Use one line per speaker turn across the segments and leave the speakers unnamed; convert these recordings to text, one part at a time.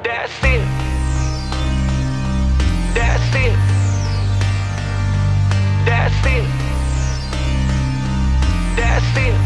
That's it. That's it. That's it. That's it.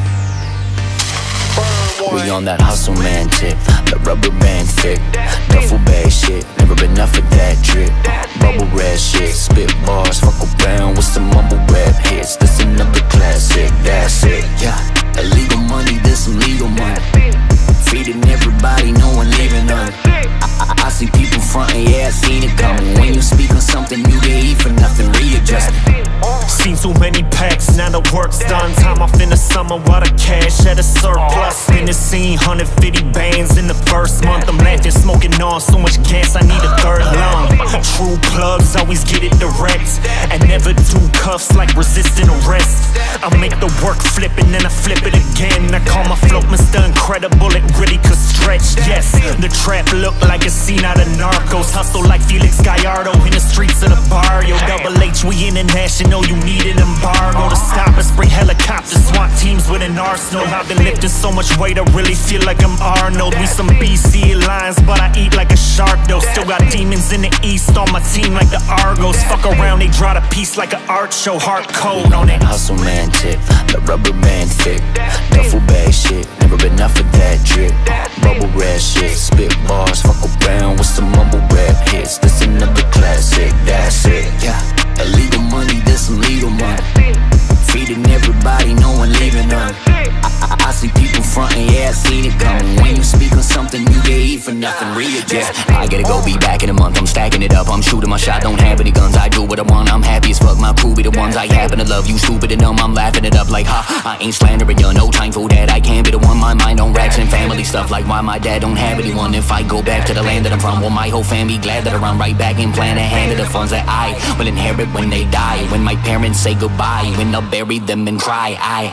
We on that hustle man tip, the rubber band thick, duffel bag shit, never been enough of that drip. Bubble red shit, spit bars, fuck around with some mumble rap hits. This another classic, that's it. Yeah, illegal money, this some legal money. Feeding everybody, no one leaving none. I see people frontin', yeah, I seen it coming. When you speak on something, you get eat for nothing, readjust.
Seen too many packs, now the work's done. Time off in the summer while the cash at a surplus. In the scene, 150 bands in the first month. I'm laughing, smoking on so much gas, I need a third lung. True plugs, always get it direct, and never do cuffs like resisting arrest. I make the work flip and then I flip it again. I call my float Mr. Incredible, it really could stretch. Yes, the trap look like a scene out of Narcos. Hustle like Felix Gallardo in the streets of the barrio. Double H, we international, you need an embargo to stop us. Bring helicopters, SWAT teams with an arsenal. I've been lifting so much weight, I really feel like I'm Arnold. We some BC lions, but I eat like a shark though. Still got demons in the east on my team like the Argos. Fuck around, they draw the piece like an art show. Hard code on it.
Hustle man tip, the rubber band thick, duffel bag shit, never been enough of that drip. Bubble red shit, spit bars, fuck around with some mumble rap hits. This another classic, that's it. Yeah, illegal money, this some legal money. Feeding everybody, no one leaving none. I see people frontin', yeah, I seen it coming. When you speak on something, you get eat for nothing, readjust. I gotta go, be back in a month, I'm stacking it up. I'm shooting my shot, don't have any guns, I do what I want. I'm happy as fuck, my crew be the ones I happen to love. You stupid and dumb, I'm laughing it up like ha. I ain't slandering you, no time for that. I can't be the one, my mind on racks and family stuff. Like why my dad don't have anyone. If I go back to the land that I'm from, well my whole family glad that I run right back and plan to hand the funds that I will inherit when they die. When my parents say goodbye, when I'll bury them and cry.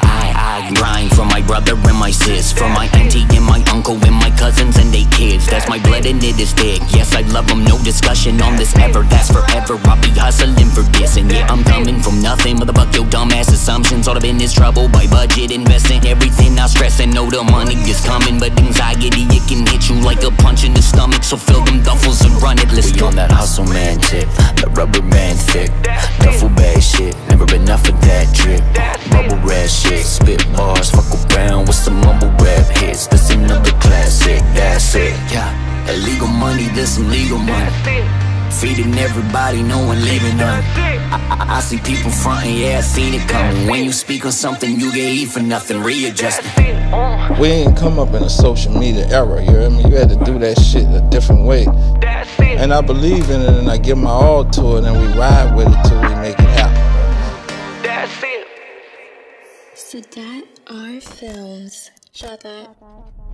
I grind for my brother and my sis, for my auntie and my uncle and my cousins and they kids. That's my blood and it is thick. Yes, I love them, no discussion on this ever. That's forever, I'll be hustling for this. And yeah, I'm coming from nothing, motherfuck your dumbass assumptions. All I've been is trouble by budget investing. Everything I stress and know the money is coming, but anxiety, it can hit you like a punch in the stomach. So fill them duffels and run it, let's go. On that hustle man tip, the rubber band thick, duffel bag shit, never been enough of that drip. Bubble red shit, spit bars, fuck around with some mumble rap hits. This another classic, that's it. Yeah, illegal money, this some legal money. Feeding everybody, no one leaving none. I see people frontin', yeah, I seen it coming. When you speak on something, you get eat for nothing, readjust.
We ain't come up in a social media era, you hear me? You had to do that shit a different way. And I believe in it and I give my all to it and we ride with it till we make it happen.
That's it.
Sadat R Films. Shut up.